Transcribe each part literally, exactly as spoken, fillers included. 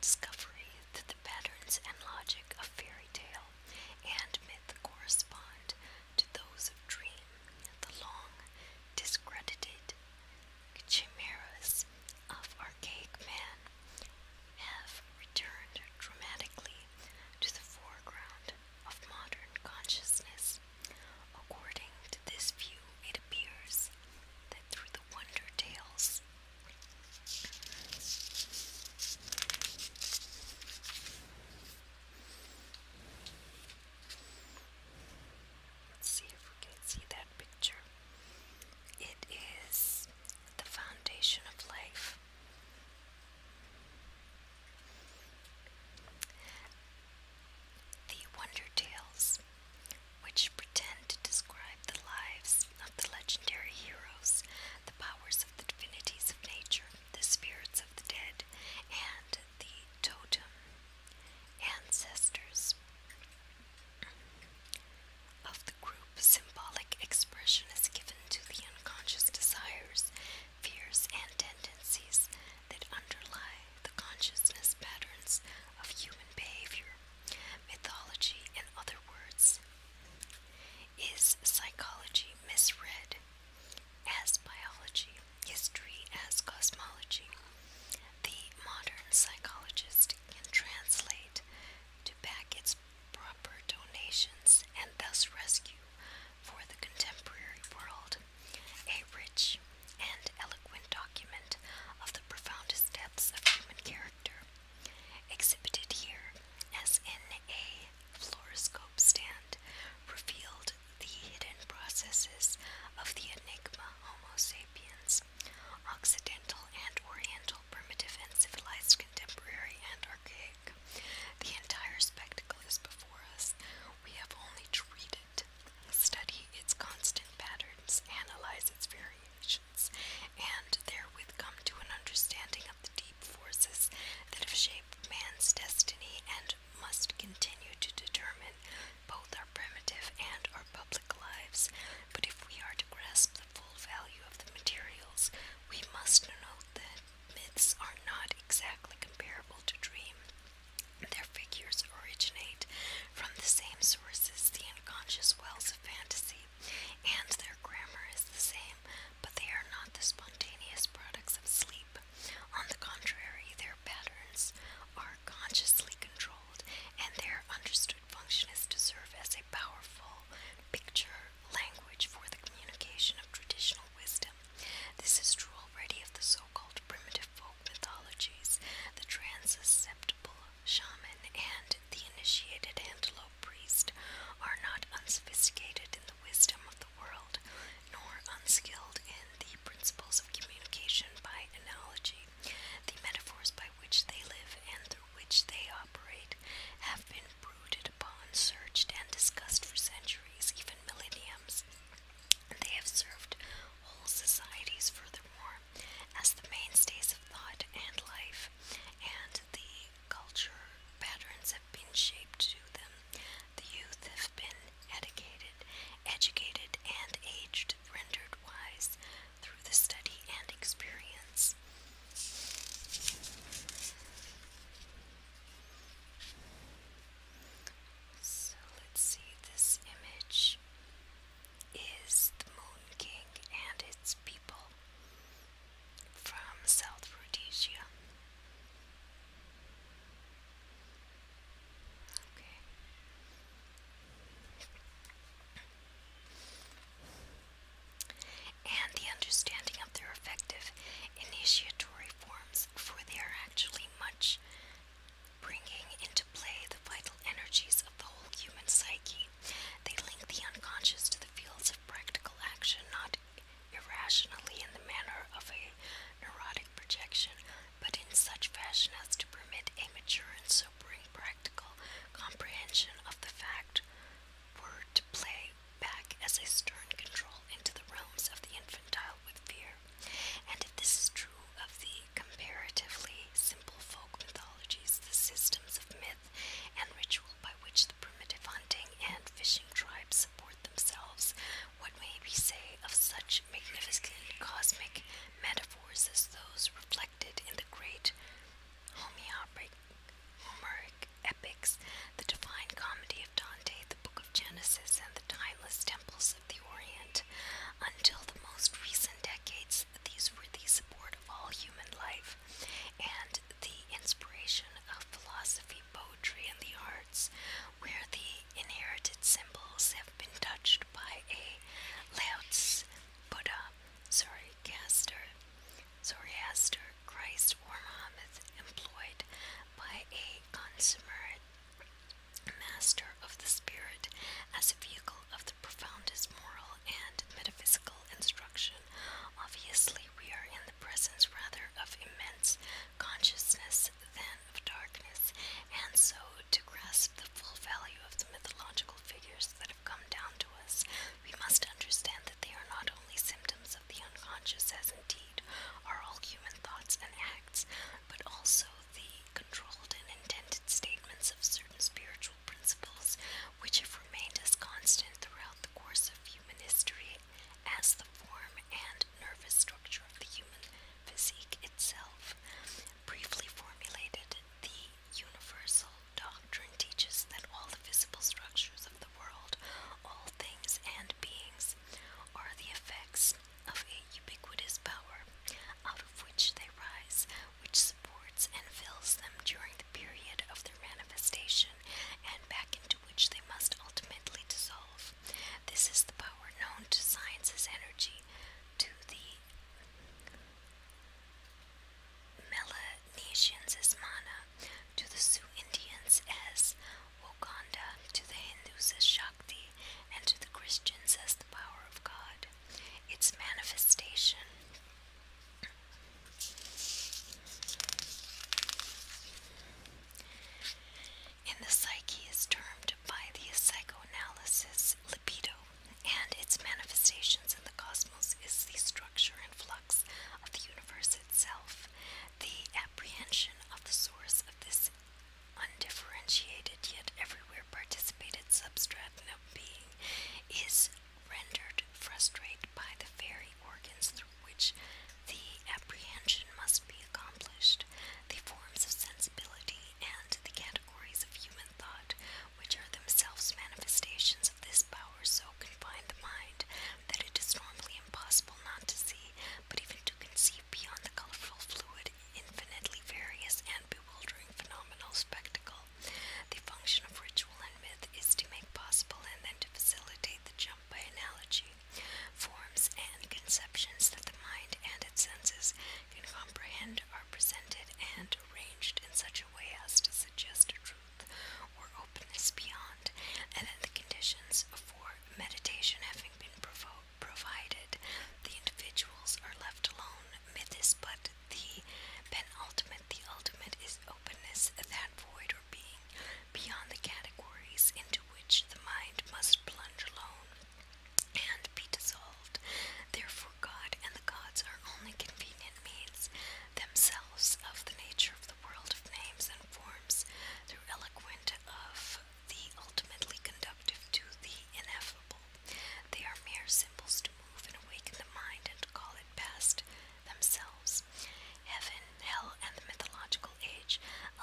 discovery that the patterns and logic of fairy tale and myth correspond to those of dream, the long discredited chimeras of archaic man have returned dramatically to the foreground of modern consciousness. According to this view, it appears that through the wonder tales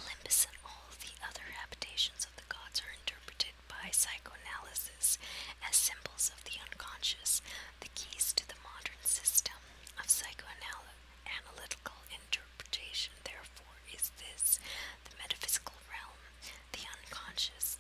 Olympus and all the other habitations of the gods are interpreted by psychoanalysis as symbols of the unconscious. The keys to the modern system of psychoanalytical interpretation, therefore, is this: the metaphysical realm, the unconscious.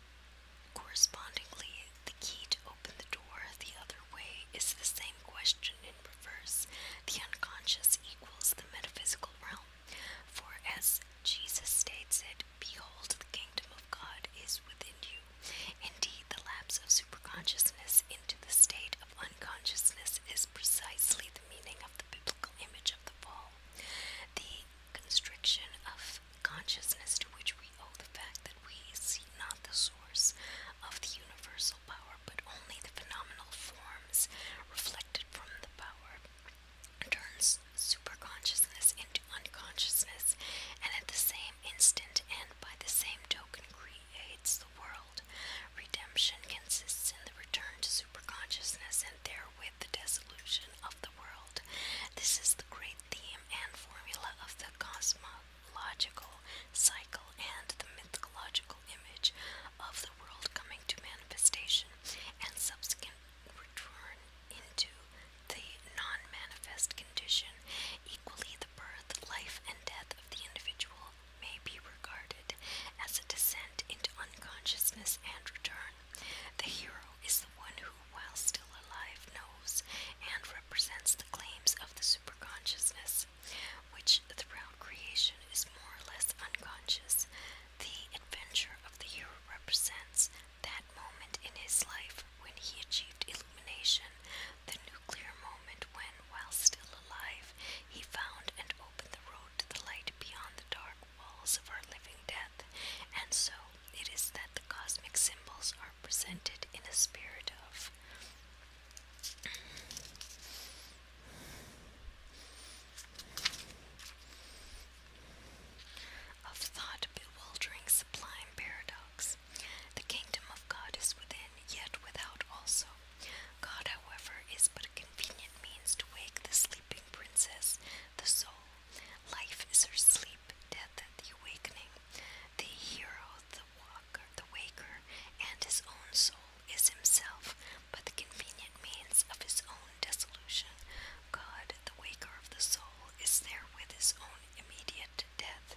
Correspondingly, the key to open the door the other way is the same question in reverse. The unconscious equals the metaphysical realm. For as Jesus states it, behold, the kingdom of God is within you. Indeed, the lapse of superconsciousness into the state of unconsciousness is precisely the meaning of the biblical image of the fall. The constriction of consciousness to which we owe the fact that we see not the source of the universal power, but only the phenomenal forms reflected from the power, turns superconsciousness into unconsciousness, and at the same instant and by the same token creates the world. Redemption consists in the return to superconsciousness and therewith the dissolution of the world. This is the great theme and formula of the cosmological cycle and the mythological image of the world coming to manifestation and subsequent return into the non-manifest condition. Equally, the birth, life, and death of the individual may be regarded as a descent into unconsciousness and return. The hero is the one who, while still alive, knows and represents the claims of the superconsciousness, which throughout creation is more or less unconscious. The adventure of the hero represents that moment in his life when he achieved illumination, the nuclear moment when, while still alive, he found and opened the road to the light beyond the dark walls of our living death. And so it is that the cosmic symbols are presented in a spirit of of thought-bewildering sublime paradox. The kingdom of God is within, yet without also. God, however, is but a convenient means to wake the sleeping princess, the soul. Life is her sleep, death the awakening. The hero, the walker, the waker, and his own soul is himself, but the convenient means of his own dissolution. God, the waker of the soul, is there with his own immediate death.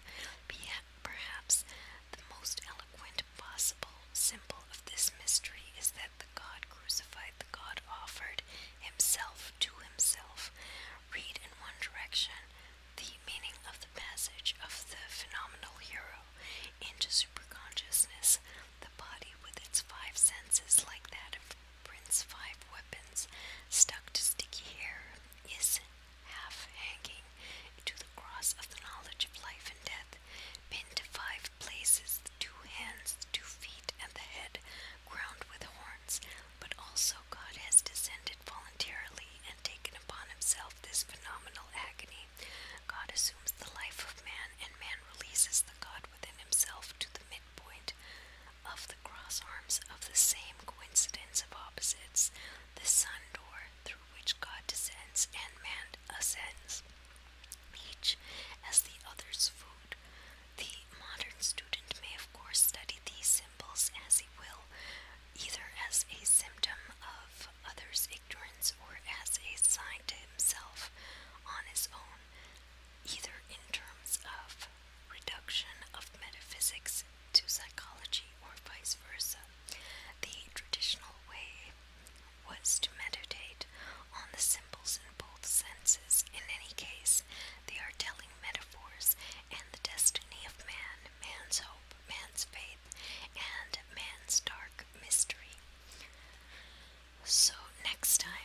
Perhaps the most eloquent possible symbol of this mystery is that the God crucified, the God offered himself to himself. Read in one direction the meaning of the passage of the phenomenal hero into superconsciousness. The body with its five senses, like that of Prince Five Weapons, stuck to sticky hair, is half hanging to the cross of the knowledge of life and death, pinned to five places, the two hands, the two feet, and the head, crowned with horns. But also God has descended voluntarily and taken upon himself this phenomenal agony. God assumes the life of man, and man releases the God within himself to the midpoint of the cross arms of the same coincidence of opposites, the sun door through which God descends and man ascends, each as the other's food. The modern student may of course study these symbols as he will, either as a symptom of others' ignorance or as a sign to himself on his own, either in terms of reduction of metaphysics to psychology or vice versa. The traditional way was to meditate on the symbols in both senses. In any case, they are telling metaphors and the destiny of man, man's hope, man's faith, and man's dark mystery. So next time